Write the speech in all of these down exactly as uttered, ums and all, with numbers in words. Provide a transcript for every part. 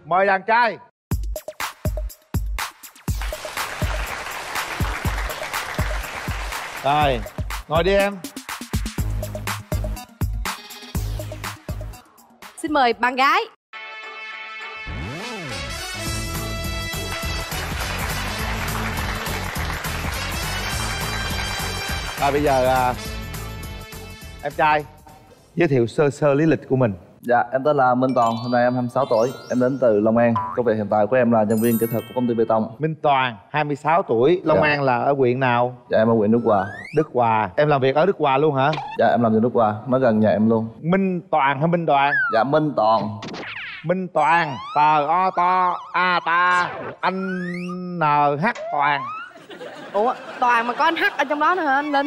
Mời đàn trai. Rồi, ngồi đi em. Xin mời bạn gái. Rồi bây giờ à, em trai giới thiệu sơ sơ lý lịch của mình. Dạ, em tên là Minh Toàn, hôm nay em hai mươi sáu tuổi, em đến từ Long An. Công việc hiện tại của em là nhân viên kỹ thuật của công ty bê tông. Minh Toàn, hai mươi sáu tuổi, Long Dạ. An là ở huyện nào? Dạ, em ở huyện Đức Hòa. Đức Hòa. Em làm việc ở Đức Hòa luôn hả? Dạ, em làm ở Đức Hòa, nó gần nhà em luôn. Minh Toàn hay Minh Đoàn? Dạ, Minh Toàn. Minh Toàn, tờ o to a ta anh en hát Toàn. Ủa, Toàn mà có anh H ở trong đó nữa hả anh Linh?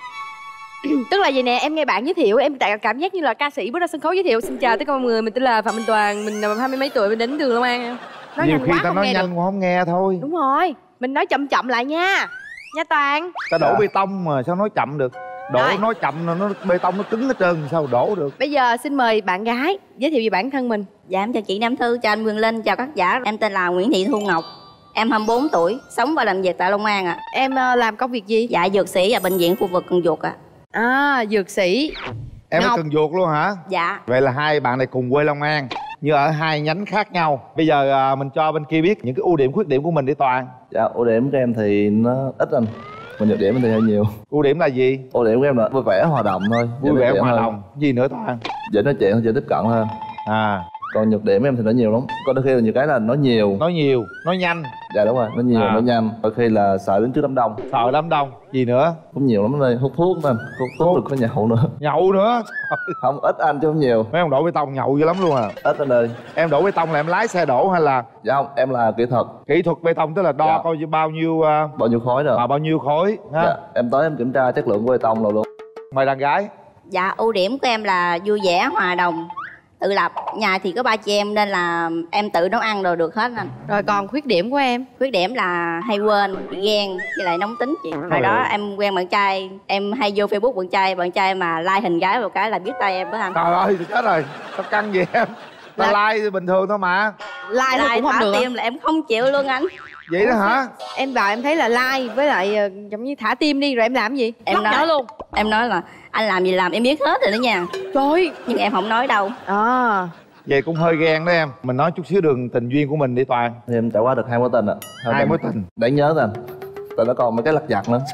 Tức là vậy nè, em nghe bạn giới thiệu, em cảm giác như là ca sĩ bước ra sân khấu giới thiệu: xin chào tất cả mọi người, mình tên là Phạm Minh Toàn, mình hai mươi mấy tuổi, mình đến từ Long An. Nói Nhiều nhanh khi quá ta không nói nghe nhanh được. cũng không nghe thôi. Đúng rồi, mình nói chậm chậm lại nha. Nha Toàn. Ta đổ Dạ. bê tông mà sao nói chậm được. Đổ Rồi. nói chậm là nó bê tông nó cứng hết trơn, sao đổ được. Bây giờ xin mời bạn gái giới thiệu về bản thân mình. Dạ em chào chị Nam Thư, chào anh Quyền Linh, chào các giả. Em tên là Nguyễn Thị Thu Ngọc. Em hai mươi bốn tuổi, sống và làm việc tại Long An ạ. À. Em uh, làm công việc gì? Dạ dược sĩ ở bệnh viện khu vực Cần Duộc ạ. À. À, dược sĩ. Em Ngọc. ở Cần Duộc luôn hả? Dạ. Vậy là hai bạn này cùng quê Long An, nhưng ở hai nhánh khác nhau. Bây giờ à, mình cho bên kia biết những cái ưu điểm khuyết điểm của mình đi Toàn. Dạ, ưu điểm của em thì nó ít anh, còn nhược điểm thì hơi nhiều. Ưu điểm là gì? Ưu điểm của em là vui vẻ, hòa đồng thôi. Vui vẻ hòa hơn. đồng. Gì nữa Toàn? Dễ nói chuyện, dễ tiếp cận hơn. À, Còn nhược điểm của em thì nó nhiều lắm. Có đôi khi là nhiều cái là nói nhiều. nói nhiều, nói nhanh, Dạ đúng rồi, nói nhiều, À. nói nhanh. Đôi khi là sợ đứng trước đám đông. sợ đám đông. Gì nữa? Cũng nhiều lắm đây, hút thuốc nên hút thuốc được có nhậu nữa. Nhậu nữa. Không, ít anh chứ không nhiều. Mấy ông đổ bê tông nhậu dữ lắm luôn à. Ít anh ơi. Em đổ bê tông là em lái xe đổ hay là Dạ không, em là kỹ thuật. kỹ thuật bê tông, tức là đo Dạ. coi như bao nhiêu à, Bao nhiêu khối rồi? à, bao nhiêu khối ha? Dạ, em tới em kiểm tra chất lượng của bê tông rồi luôn. Mời đàn gái. Dạ ưu điểm của em là vui vẻ, hòa đồng, tự lập. Nhà thì có ba chị em nên là em tự nấu ăn rồi được hết anh. Rồi còn khuyết điểm của em? Khuyết điểm là hay quên, ghen với lại nóng tính chị. Hồi Trời đó ơi. em quen bạn trai, em hay vô Facebook bạn trai, bạn trai mà like hình gái một cái là biết tay em đó anh. Trời ơi, chết rồi. Sao căng vậy em? Ta Là- like bình thường thôi mà. Like thôi Like cũng không thả được. tim là em không chịu luôn anh. Vậy đó hả? Em vào em thấy là like với lại ờ, giống như thả tim đi rồi em làm cái gì? Em Lóc nói- nữa luôn. Em nói là anh làm gì làm em biết hết rồi đó nha. Trời ơi. Nhưng em không nói đâu. À, Vậy cũng hơi ghen đó em. Mình nói chút xíu đường tình duyên của mình đi Toàn. Thì em trải qua được hai mối tình ạ. Hai mối tình. Đáng nhớ thôi anh. Tại nó còn mấy cái lặt vặt nữa.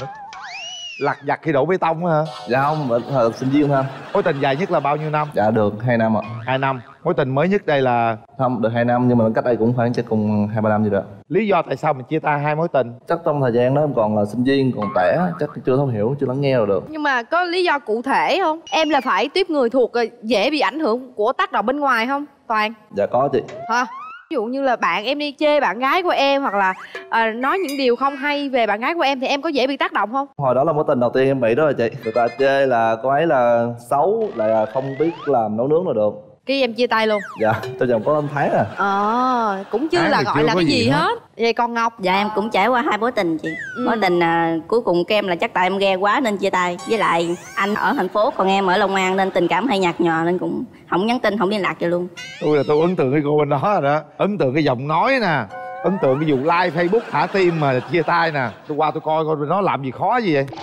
Lặt vặt khi đổ bê tông á hả? Dạ không, ở thời sinh viên thôi anh. Mối tình dài nhất là bao nhiêu năm? Dạ được hai năm ạ. Hai năm. Mối tình mới nhất đây là Không, được hai năm nhưng mà cách đây cũng khoảng chắc cùng hai ba năm gì đó. lý do tại sao mình chia tay hai mối tình? Chắc trong thời gian đó em còn là sinh viên, còn trẻ, chắc chưa thấu hiểu, chưa lắng nghe rồi được. nhưng mà có lý do cụ thể không? Em là phải tiếp người thuộc ờ, dễ bị ảnh hưởng của tác động bên ngoài không Toàn? Dạ có chị. Hả? Ví dụ như là bạn em đi chê bạn gái của em hoặc là ờ, nói những điều không hay về bạn gái của em thì em có dễ bị tác động không? Hồi đó là mối tình đầu tiên em bị đó rồi chị. Người ta chê là cô ấy là xấu, là không biết làm nấu nướng là được. Khi em chia tay luôn. Dạ, tôi chồng có năm tháng à. Ờ, cũng chưa Tháng là thì gọi chưa là có cái gì gì hết. hết. Vậy còn Ngọc? Dạ em cũng trải qua hai mối tình chị. Ừ. Mối tình à, cuối cùng của em là chắc tại em ghe quá nên chia tay. Với lại anh ở thành phố còn em ở Long An nên tình cảm hay nhạt nhòa nên cũng không nhắn tin, không liên lạc gì luôn. Tôi là tôi ấn tượng cái cô bên đó rồi đó. Ấn tượng cái giọng nói nè. Ấn tượng cái vụ like Facebook thả tim mà chia tay nè. Tôi qua tôi coi coi nó làm gì khó gì vậy.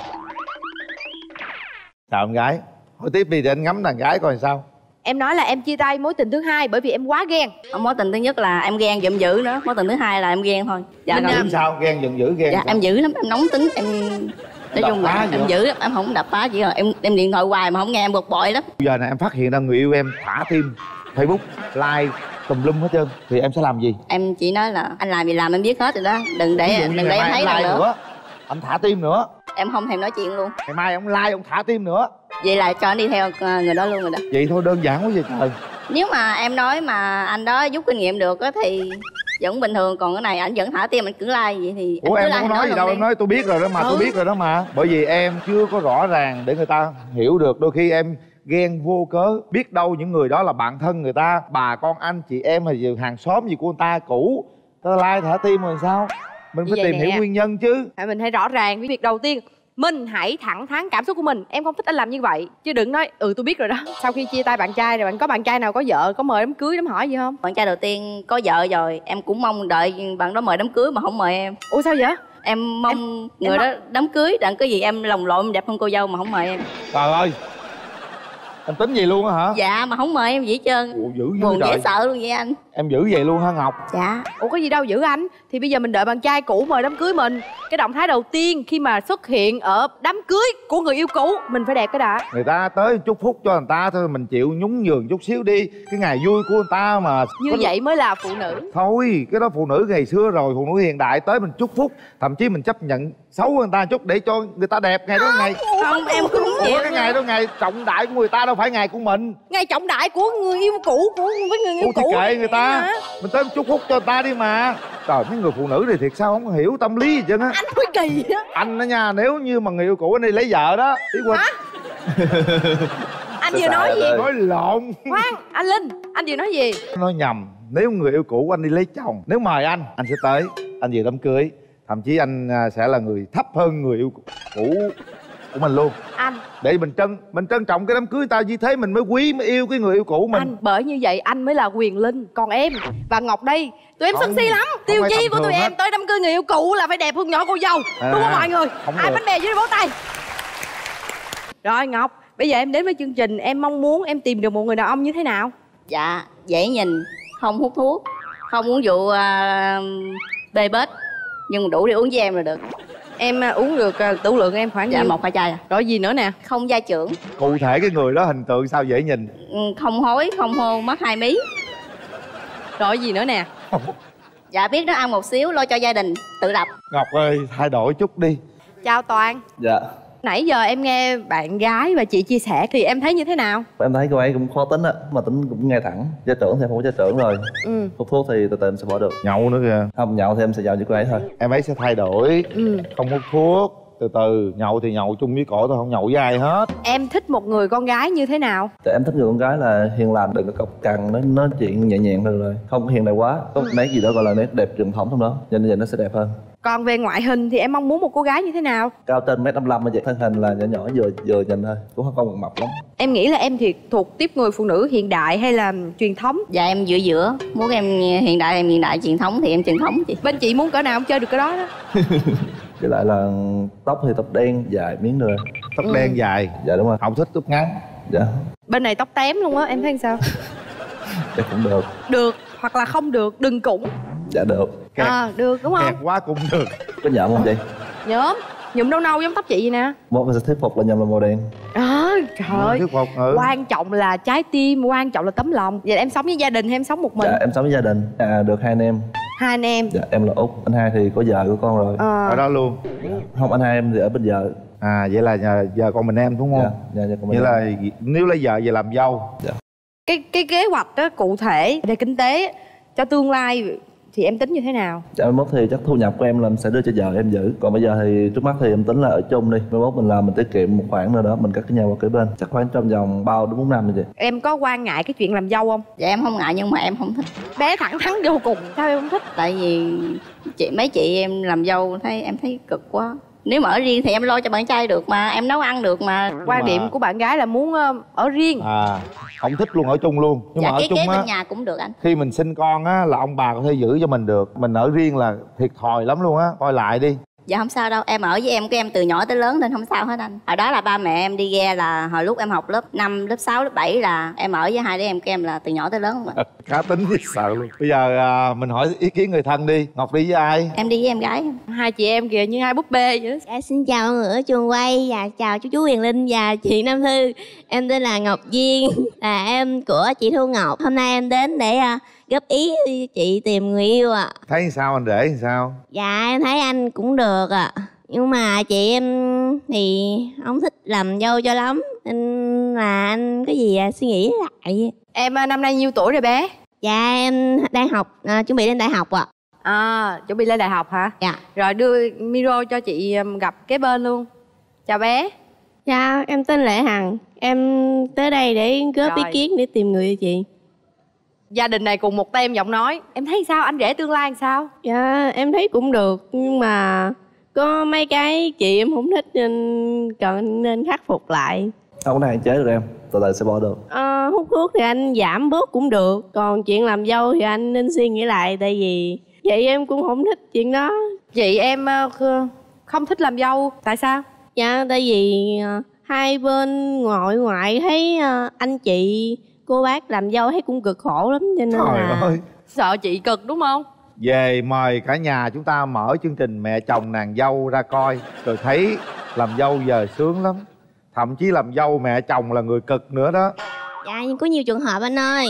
Chào em gái. Hỏi tiếp đi để anh ngắm đàn gái coi sao. Em nói là em chia tay mối tình thứ hai bởi vì em quá ghen. Mối tình thứ nhất là em ghen giận dữ nữa. Mối tình thứ hai là em ghen thôi. Dạ, Minh còn- Nam. Tính sao? Ghen giận dữ ghen dạ sao? em dữ lắm, em nóng tính, em nói Đập chung phá là gì em không? dữ lắm, em không đập phá chỉ là em em điện thoại hoài mà không nghe em bực bội lắm. Bây giờ này em phát hiện ra người yêu em thả tim Facebook like tùm lum hết trơn thì em sẽ làm gì? Em chỉ nói là anh làm gì làm em biết hết rồi đó, đừng để Ví dụ đừng như để ngày em mai thấy em đâu like nữa. nữa, anh thả tim nữa. Em không thèm nói chuyện luôn. Ngày mai ông like ông thả tim nữa. Vậy là cho anh đi theo ờ, người đó luôn rồi đó. Vậy thôi đơn giản quá vậy trời. Nếu mà em nói mà anh đó rút kinh nghiệm được á thì vẫn bình thường, còn cái này anh vẫn thả tim anh cứ like vậy thì Ủa cứ em like không nó nói gì luôn đâu, đi. em nói tôi biết rồi đó mà, Ừ. tôi biết rồi đó mà. Bởi vì em chưa có rõ ràng để người ta hiểu được. Đôi khi em ghen vô cớ. Biết đâu những người đó là bạn thân người ta, bà con anh chị em hay gì hàng xóm gì của người ta cũ. Ta like thả tim rồi sao? Mình phải Vậy tìm nè. hiểu nguyên nhân chứ. Phải mình phải rõ ràng với việc đầu tiên. Mình hãy thẳng thắn cảm xúc của mình. Em không thích anh làm như vậy. Chứ đừng nói ừ tôi biết rồi đó. Sau khi chia tay bạn trai rồi, bạn có bạn trai nào có vợ, có mời đám cưới đám hỏi gì không? Bạn trai đầu tiên có vợ rồi, em cũng mong đợi bạn đó mời đám cưới mà không mời em. Ủa sao vậy? Em mong em, người em đó đám cưới đặng cái gì em lồng lộn đẹp hơn cô dâu mà không mời em. Trời ơi, em tính gì luôn á hả? Dạ mà không mời em gì hết trơn. Ủa, dữ buồn dữ dễ trời. sợ luôn vậy anh. Em giữ vậy luôn hả Ngọc? Dạ. Ủa có gì đâu giữ anh. Thì bây giờ mình đợi bạn trai cũ mời đám cưới mình. Cái động thái đầu tiên khi mà xuất hiện ở đám cưới của người yêu cũ, mình phải đẹp cái đã. Người ta tới chúc phúc cho người ta thôi, mình chịu nhún nhường chút xíu đi. Cái ngày vui của người ta mà. Như có... vậy mới là phụ nữ. Thôi, cái đó phụ nữ ngày xưa rồi, phụ nữ hiện đại tới mình chúc phúc. Thậm chí mình chấp nhận xấu người ta chút để cho người ta đẹp ngày đó ngày. Không, em cũng không chịu. Cái ngày đó ngày trọng đại của người ta, đâu phải ngày của mình. Ngày trọng đại của người yêu cũ của với người yêu Ủa thì cũ. kệ người ta. Hả? Mình tới chúc phúc cho người ta đi mà. Trời, mấy người phụ nữ thì thiệt sao không hiểu tâm lý gì chứ á. Anh mới kỳ á. Anh đó nha, nếu như mà người yêu cũ anh đi lấy vợ đó, ý Quỳnh. Anh vừa nói gì? Nói lộn. Khoan, anh Linh, anh vừa nói gì? Nói nhầm. Nếu người yêu cũ của anh đi lấy chồng, nếu mời anh, anh sẽ tới. Anh về đám cưới. Thậm chí anh sẽ là người thấp hơn người yêu cũ của mình luôn. Anh để mình trân mình trân trọng cái đám cưới ta, như thế mình mới quý mới yêu cái người yêu cũ mình. Anh bởi như vậy anh mới là Quyền Linh. Còn em và Ngọc đây, tụi em sân si lắm. Tiêu chí của tụi em tới đám cưới người yêu cũ là phải đẹp hơn nhỏ cô dâu. À, đúng không mọi người? Ai bánh bè dưới vỗ tay. Rồi Ngọc, bây giờ em đến với chương trình, em mong muốn em tìm được một người đàn ông như thế nào? Dạ dễ nhìn, không hút thuốc, không uống rượu uh, bê bết, nhưng đủ để uống với em là được. Em uh, uống được uh, tửu lượng em khoảng dạ nhiêu? một hai chai à. Rồi gì nữa nè? Không gia trưởng. Cụ thể cái người đó hình tượng sao dễ nhìn? Ừ, không hối, không hôn, mất hai mí. Rồi gì nữa nè? Dạ biết nấu ăn một xíu, lo cho gia đình, tự lập. Ngọc ơi, thay đổi chút đi. Chào Toàn. Dạ. Nãy giờ em nghe bạn gái và chị chia sẻ thì em thấy như thế nào? Em thấy cô ấy cũng khó tính á, mà tính cũng ngay thẳng. Gia trưởng thì em không có gia trưởng rồi. Ừ. Hút thuốc thì từ từ em sẽ bỏ được. Nhậu nữa kìa. Không nhậu thì em sẽ nhậu với cô ấy thôi. Em ấy sẽ thay đổi. Ừ. Không hút thuốc, từ từ. Nhậu thì nhậu chung với cổ thôi, không nhậu với ai hết. Em thích một người con gái như thế nào? Thì em thích người con gái là hiền lành, đừng có cọc cằn, nói nói chuyện nhẹ nhàng thôi rồi. Không có hiền đại quá, có một nét gì đó gọi là nét đẹp truyền thống trong đó, cho nên vậy nó sẽ đẹp hơn. Còn về ngoại hình thì em mong muốn một cô gái như thế nào? Cao trên mét năm mươi lăm mà vậy, thân hình là nhỏ nhỏ vừa vừa nhìn thôi, cũng không còn mập lắm. Em nghĩ là em thì thuộc tiếp người phụ nữ hiện đại hay là truyền thống? Dạ em giữa giữa, muốn em hiện đại em hiện đại, truyền thống thì em truyền thống chị. Bên chị muốn cỡ nào em chơi được cái đó đó. Với lại là tóc thì tóc đen dài miếng nữa. Tóc ừ. đen dài. Dạ đúng rồi. Không thích tóc ngắn. Dạ. Bên này tóc tém luôn á, em thấy sao? Chắc cũng được. Được hoặc là không được, đừng cũng. Dạ được. Kẹt. À được đúng không? Kẹt quá cũng được. Có nhợm không chị? Nhớm, nhuộm nâu nâu giống tóc chị vậy nè. Một mình sẽ thuyết phục là nhầm là màu đen. À, trời ơi. Thuyết phục, ừ. Quan trọng là trái tim, quan trọng là tấm lòng. Vậy em sống với gia đình hay em sống một mình? Dạ em sống với gia đình. À được hai anh em. Hai anh em. Dạ em là Út, anh hai thì có vợ của con rồi. À. Ở đó luôn. Không, anh hai em thì ở bên vợ. À vậy là giờ, giờ con mình em đúng không? Dạ, dạ, dạ con mình vậy em. là nếu lấy vợ về làm dâu. Dạ. Cái cái kế hoạch đó cụ thể về kinh tế cho tương lai thì em tính như thế nào? Dạ mai mốt thì chắc thu nhập của em là em sẽ đưa cho vợ em giữ. Còn bây giờ thì trước mắt thì em tính là ở chung đi. Mai mốt mình làm mình tiết kiệm một khoản nữa đó, mình cất cái nhà vào kế bên. Chắc khoảng trong vòng ba đến bốn năm rồi chị. Em có quan ngại cái chuyện làm dâu không? Dạ em không ngại nhưng mà em không thích. Bé thẳng thắn vô cùng, sao em không thích? Tại vì chị mấy chị em làm dâu thấy em thấy cực quá. Nếu mà ở riêng thì em lo cho bạn trai được mà, em nấu ăn được mà. Quan mà... điểm của bạn gái là muốn ở riêng. À, không thích luôn ở chung luôn. Nhưng dạ, mà ở cái chung kế á, bên nhà cũng được anh. khi mình sinh con á là ông bà có thể giữ cho mình được. Mình ở riêng là thiệt thòi lắm luôn á, coi lại đi. Dạ không sao đâu, em ở với em của em từ nhỏ tới lớn nên không sao hết anh. Hồi đó là ba mẹ em đi ghe là hồi lúc em học lớp năm, lớp sáu, lớp bảy là em ở với hai đứa em của em là từ nhỏ tới lớn không ạ. Cá tính biết sợ luôn. Bây giờ à, mình hỏi ý kiến người thân đi. Ngọc đi với ai? Em đi với em gái. Hai chị em kìa như hai búp bê vậy đó. Dạ, xin chào mọi người ở trường quay và chào chú chú Quyền Linh và chị Nam Thư. Em tên là Ngọc Duyên, là em của chị Thu Ngọc. Hôm nay em đến để uh, góp ý chị tìm người yêu ạ. À. Thấy sao anh rể sao? Dạ em thấy anh cũng được ạ. À. Nhưng mà chị em thì không thích làm dâu cho lắm. Nên là anh có gì à, suy nghĩ lại. Em năm nay nhiêu tuổi rồi bé? Dạ em đang học, à, chuẩn bị lên đại học ạ. À. À, chuẩn bị lên đại học hả? Dạ. Rồi đưa micro cho chị gặp kế bên luôn. Chào bé. Dạ em tên Lệ Hằng. Em tới đây để góp ý kiến để tìm người cho chị. Gia đình này cùng một tem giọng nói. Em thấy sao? Anh rể tương lai làm sao? Dạ em thấy cũng được. Nhưng mà có mấy cái chị em không thích nên cần nên khắc phục lại. Không có hạn chế được em, từ từ sẽ bỏ được. Ờ, hút thuốc thì anh giảm bớt cũng được, còn chuyện làm dâu thì anh nên suy nghĩ lại, tại vì chị em cũng không thích chuyện đó. Chị em ờ, không thích làm dâu, tại sao? Dạ, tại vì uh, hai bên ngoại ngoại thấy uh, anh chị cô bác làm dâu thấy cũng cực khổ lắm, cho nên Trời là ơi. Sợ chị cực đúng không? Về mời cả nhà chúng ta mở chương trình Mẹ chồng nàng dâu ra coi, rồi thấy làm dâu giờ sướng lắm. Thậm chí làm dâu mẹ chồng là người cực nữa đó. dạ, nhưng có nhiều trường hợp anh ơi.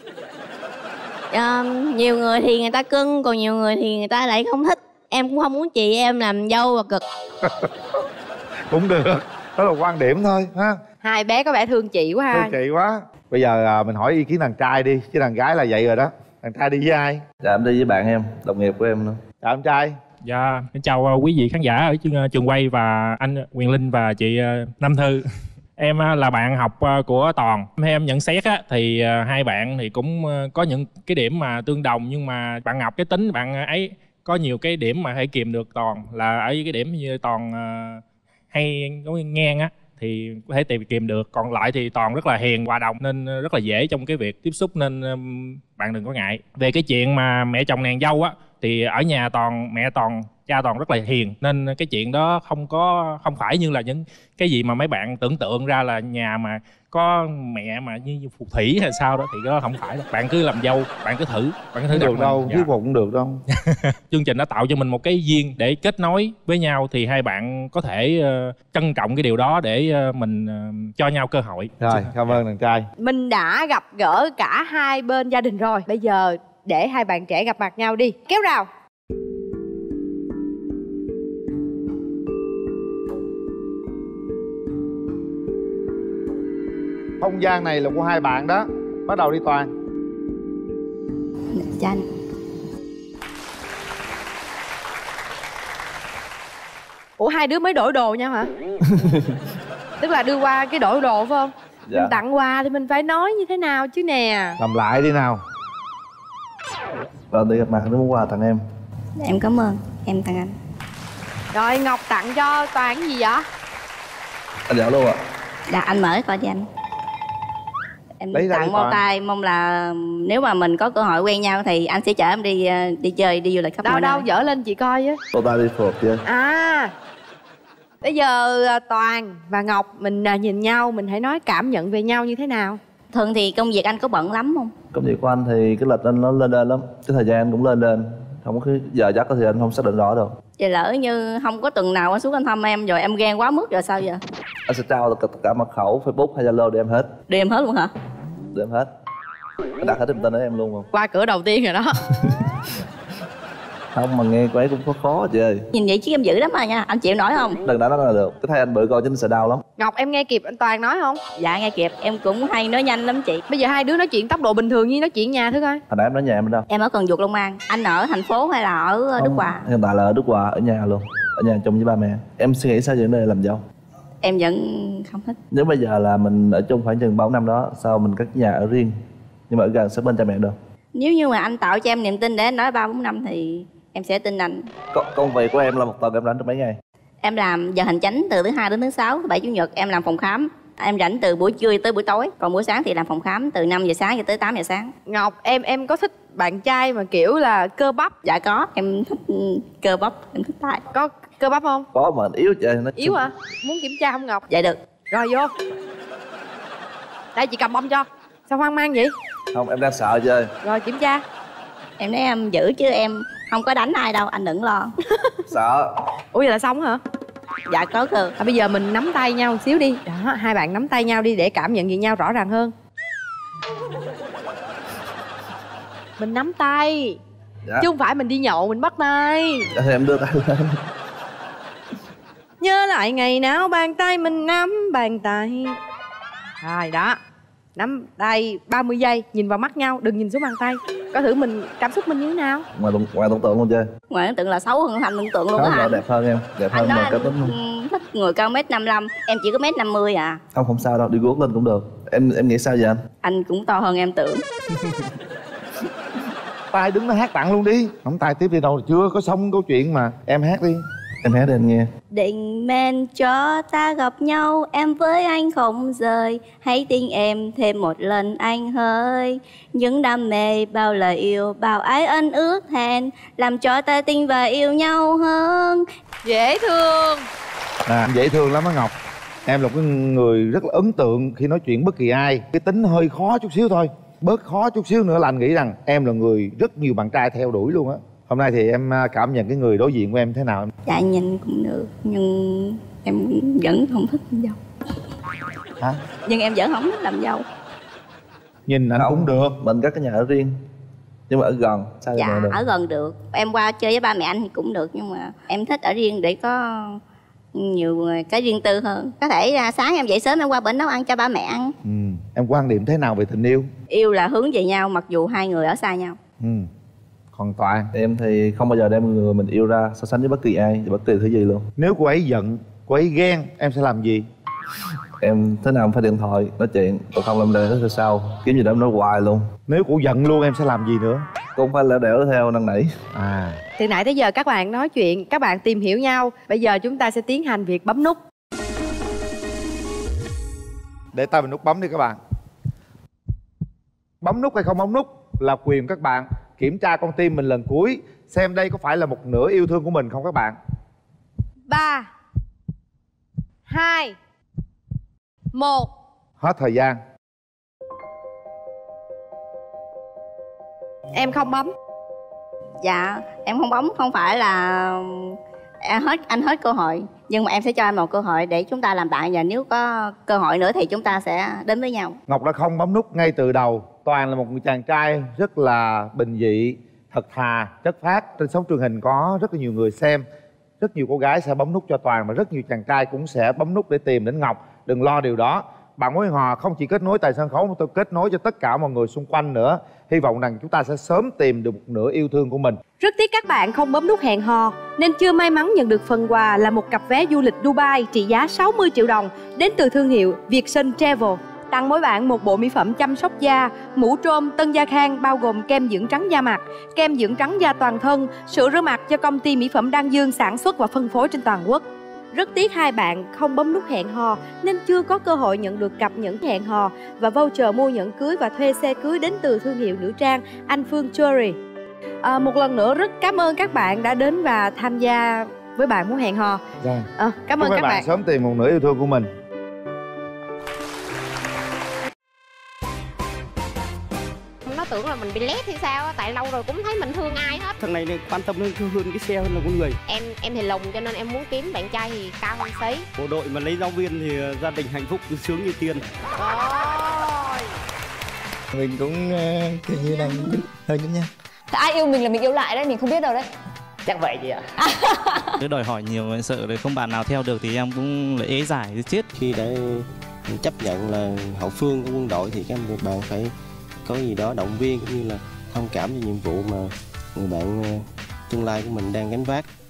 Ờ, nhiều người thì người ta cưng, còn nhiều người thì người ta lại không thích. Em cũng không muốn chị em làm dâu và cực. Cũng được, đó là quan điểm thôi ha. Hai bé có vẻ thương chị quá ha. Thương chị quá. Bây giờ à, mình hỏi ý kiến đàn trai đi, chứ đàn gái là vậy rồi đó. Đàn trai đi với ai? Dạ em đi với bạn em, đồng nghiệp của em nữa. Dạ em trai. Dạ, xin chào quý vị khán giả ở trường, trường quay và anh Quyền Linh và chị Nam Thư. Em là bạn học của Toàn. Theo em nhận xét á, thì hai bạn thì cũng có những cái điểm mà tương đồng, nhưng mà bạn Ngọc cái tính bạn ấy có nhiều cái điểm mà hãy kìm được Toàn, là ở cái điểm như Toàn hay có ngang á thì có thể tìm kìm được, còn lại thì Toàn rất là hiền hòa đồng nên rất là dễ trong cái việc tiếp xúc, nên bạn đừng có ngại. Về cái chuyện mà mẹ chồng nàng dâu á thì ở nhà Toàn, mẹ Toàn, cha Toàn rất là hiền, nên cái chuyện đó không có không phải như là những cái gì mà mấy bạn tưởng tượng ra là nhà mà có mẹ mà như phù thủy hay sao đó, thì đó không phải đâu. Bạn cứ làm dâu, bạn cứ thử, bạn cứ thử Không được mình. đâu, Dạ. thuyết phục cũng được đâu. Chương trình đã tạo cho mình một cái duyên để kết nối với nhau, thì hai bạn có thể uh, trân trọng cái điều đó để uh, mình uh, cho nhau cơ hội. Rồi, cảm ơn đàn trai. Mình đã gặp gỡ cả hai bên gia đình rồi, bây giờ để hai bạn trẻ gặp mặt nhau đi. Kéo rào. Không gian này là của hai bạn đó. Bắt đầu đi Toàn. Dạ anh. Ủa hai đứa mới đổi đồ nhau hả? Tức là đưa qua cái đổi đồ phải không? Dạ. Mình tặng quà thì mình phải nói như thế nào chứ nè. Làm lại đi nào. Rồi đi gặp mặt nó muốn quà tặng em. Em cảm ơn, em tặng anh. Rồi Ngọc tặng cho Toàn cái gì vậy? Anh dạo luôn ạ. Dạ anh mở coi cho anh. Em Lấy ra đi tặng bao Toàn. tay, mong là nếu mà mình có cơ hội quen nhau thì anh sẽ chở em đi đi chơi, đi du lịch khắp Đâu mọi đâu, nơi. dở lên chị coi á. Cô ta đi phượt chưa? À, bây giờ Toàn và Ngọc mình nhìn nhau, mình hãy nói cảm nhận về nhau như thế nào. Thường thì công việc anh có bận lắm không? Công việc của anh thì cái lịch anh nó lên lên lắm, cái thời gian anh cũng lên lên, không có cái giờ giấc thì anh không xác định rõ đâu. Vậy lỡ như không có tuần nào anh xuống anh thăm em rồi em ghen quá mức rồi sao giờ? Anh sẽ trao tất cả mật khẩu Facebook hay Zalo để em hết. Đi em hết luôn hả? Để em hết. Anh đặt hết thông tin đó em luôn không? Qua cửa đầu tiên rồi đó. Không mà nghe cô ấy cũng khó khó chị ơi. Nhìn vậy chứ em dữ lắm mà nha, anh chịu nổi không? Đừng đã nói là được, cái thay anh bự coi chứ anh sợ đau lắm. Ngọc em nghe kịp anh Toàn nói không? Dạ nghe kịp, em cũng hay nói nhanh lắm chị. Bây giờ hai đứa nói chuyện tốc độ bình thường như nói chuyện nhà thử coi. Hồi nãy em nói nhà em ở đâu? Em ở Cần Duộc Long An. Anh ở thành phố hay là ở Đức Không, Hòa? hiện tại là ở Đức Hòa, ở nhà luôn. Ở nhà chung với ba mẹ. Em suy nghĩ sao về vấn đề làm dâu? Em vẫn không thích. Nếu bây giờ là mình ở chung khoảng chừng ba năm đó, sao mình cất nhà ở riêng nhưng mà ở gần sát bên cha mẹ được? Nếu như mà anh tạo cho em niềm tin để anh nói ba bốn năm thì em sẽ tin anh. Có, công việc của em là một tuần em rảnh được mấy ngày? Em làm giờ hành chánh từ thứ hai đến thứ sáu, thứ bảy chủ nhật em làm phòng khám. Em rảnh từ buổi trưa tới buổi tối, còn buổi sáng thì làm phòng khám từ năm giờ sáng cho tới tám giờ sáng. Ngọc em em có thích bạn trai mà kiểu là cơ bắp? Dạ có, em thích cơ bắp, em thích tay. Có cơ bắp không? Có mà anh yếu trời nó Yếu à? Muốn kiểm tra không Ngọc? Dạ được. Rồi vô. Đây chị cầm bông cho. Sao hoang mang vậy? Không, em đang sợ chơi. Rồi kiểm tra. Em nói em giữ chứ em không có đánh ai đâu, anh đừng lo. Sợ. Ủa vậy là xong hả? Dạ có cơ. À, bây giờ mình nắm tay nhau một xíu đi. Đó, hai bạn nắm tay nhau đi để cảm nhận về nhau rõ ràng hơn. Mình nắm tay. Dạ. Chứ không phải mình đi nhậu mình bắt tay. Dạ thì em đưa tay lên. Nhớ lại ngày nào bàn tay mình nắm bàn tay. Rồi đó. Nắm tay ba mươi giây, nhìn vào mắt nhau, đừng nhìn xuống bàn tay. Có thử mình cảm xúc mình như thế nào? Ngoài tưởng, ngoài tưởng tượng luôn chơi. Ngoài ấn tượng là xấu hơn thành tưởng tượng luôn Không, á rõ anh. đẹp hơn em. Đẹp Anh hơn đó mà anh cá tính luôn. ừ, thích người cao mét năm lăm, em chỉ có mét năm mươi à. Không, không sao đâu, đi guốc lên cũng được. Em em nghĩ sao vậy anh? Anh cũng to hơn em tưởng. Tài đứng đó hát tặng luôn đi. Không Tài tiếp đi đâu, chưa có xong câu chuyện mà. Em hát đi. Em hát để anh nghe. Định mệnh cho ta gặp nhau, em với anh không rời. Hãy tin em thêm một lần anh hỡi. Những đam mê, bao lời yêu, bao ái ân ước hẹn, làm cho ta tin và yêu nhau hơn. Dễ thương. À, dễ thương lắm á Ngọc. Em là cái người rất là ấn tượng khi nói chuyện bất kỳ ai. Cái tính hơi khó chút xíu thôi, bớt khó chút xíu nữa là anh nghĩ rằng em là người rất nhiều bạn trai theo đuổi luôn á. Hôm nay thì em cảm nhận cái người đối diện của em thế nào? Dạ nhìn cũng được, nhưng em vẫn không thích làm dâu. Hả? Nhưng em vẫn không thích làm dâu. Nhìn anh cũng được. Mình có cái nhà ở riêng, nhưng mà ở gần. Sao Dạ, được? ở gần được. Em qua chơi với ba mẹ anh thì cũng được, nhưng mà em thích ở riêng để có nhiều cái riêng tư hơn. Có thể sáng em dậy sớm em qua bển nấu ăn cho ba mẹ ăn. Ừ. Em quan điểm thế nào về tình yêu? Yêu là hướng về nhau mặc dù hai người ở xa nhau. Ừ. Còn Toàn? Em thì không bao giờ đem người mình yêu ra so sánh với bất kỳ ai, bất kỳ thứ gì luôn. Nếu cô ấy giận, cô ấy ghen, em sẽ làm gì? Em thế nào cũng phải điện thoại nói chuyện, còn không làm đề thế sao kiếm gì đó em nói hoài luôn. Nếu cô giận luôn em sẽ làm gì nữa? Cũng phải lẻo đẻo theo năn nỉ. À. Từ nãy tới giờ các bạn nói chuyện, các bạn tìm hiểu nhau. Bây giờ chúng ta sẽ tiến hành việc bấm nút. Để tay vào nút bấm đi các bạn. Bấm nút hay không bấm nút là quyền các bạn. Kiểm tra con tim mình lần cuối, xem đây có phải là một nửa yêu thương của mình không các bạn. Ba, hai, một. Hết thời gian. Em không bấm. Dạ, em không bấm không phải là em hết anh hết cơ hội, nhưng mà em sẽ cho anh một cơ hội để chúng ta làm bạn, và nếu có cơ hội nữa thì chúng ta sẽ đến với nhau. Ngọc đã không bấm nút ngay từ đầu. Toàn là một người chàng trai rất là bình dị, thật thà, chất phác. Trên sóng truyền hình có rất là nhiều người xem. Rất nhiều cô gái sẽ bấm nút cho Toàn, và rất nhiều chàng trai cũng sẽ bấm nút để tìm đến Ngọc. Đừng lo điều đó. Bạn Mối Hẹn Hò không chỉ kết nối tại sân khấu mà tôi kết nối cho tất cả mọi người xung quanh nữa. Hy vọng rằng chúng ta sẽ sớm tìm được một nửa yêu thương của mình. Rất tiếc các bạn không bấm nút hẹn hò nên chưa may mắn nhận được phần quà là một cặp vé du lịch Dubai trị giá sáu mươi triệu đồng đến từ thương hiệu Vietsun Travel. Tặng mỗi bạn một bộ mỹ phẩm chăm sóc da, mũ trôm Tân Gia Khang bao gồm kem dưỡng trắng da mặt, kem dưỡng trắng da toàn thân, sữa rửa mặt cho công ty mỹ phẩm Đan Dương sản xuất và phân phối trên toàn quốc. Rất tiếc hai bạn không bấm nút hẹn hò nên chưa có cơ hội nhận được cặp nhẫn hẹn hò và voucher mua nhẫn cưới và thuê xe cưới đến từ thương hiệu nữ trang Anh Phương Jewelry. À, một lần nữa rất cảm ơn các bạn đã đến và tham gia với bạn muốn hẹn hò. Dạ. À, cảm ơn Chúc các bạn. bạn sớm tìm một nửa yêu thương của mình. Nó tưởng là mình bị lép hay sao á, tại lâu rồi cũng thấy mình thương ai hết. Thằng này quan tâm hơn hơn cái xe hơn là con người. Em em thì lùn cho nên em muốn kiếm bạn trai thì cao hơn xí. Bộ đội mà lấy giáo viên thì gia đình hạnh phúc cứ sướng như tiên. Ôi. Mình cũng uh, kiểu như là hơi nhún nha. Ai yêu mình là mình yêu lại đấy, mình không biết đâu đấy. Chắc vậy chị ạ. Cứ đòi hỏi nhiều em sợ rồi không bạn nào theo được thì em cũng lại ế giải thì chết. Khi đã chấp nhận là hậu phương của quân đội thì các bạn phải có gì đó động viên cũng như là thông cảm cho nhiệm vụ mà người bạn tương lai của mình đang gánh vác.